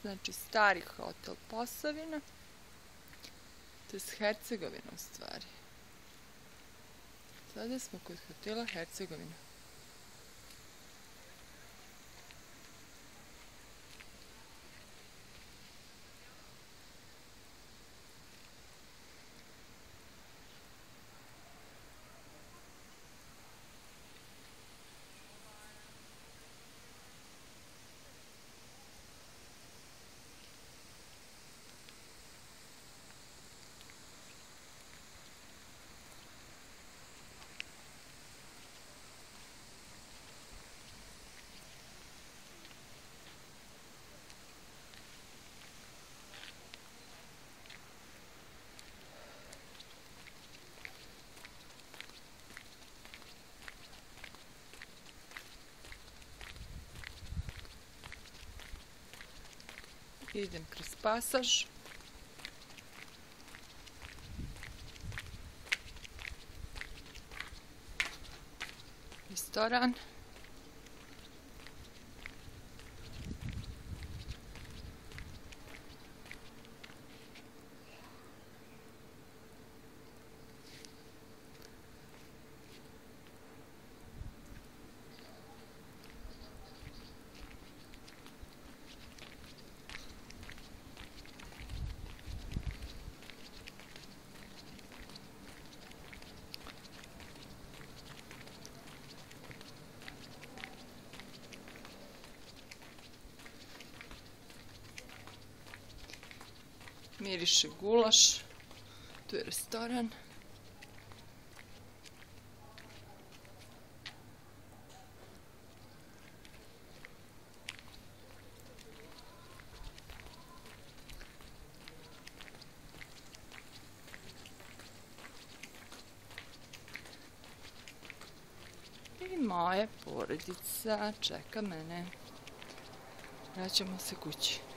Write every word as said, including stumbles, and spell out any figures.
Znači, stari hotel Posavina. To je Hercegovina u stvari. Sada smo kod hotela Hercegovina. Idem kroz pasaž. Restoran. Miriše gulaš. Tu je restoran. I moja porodica čeka mene. Vraćamo se kući.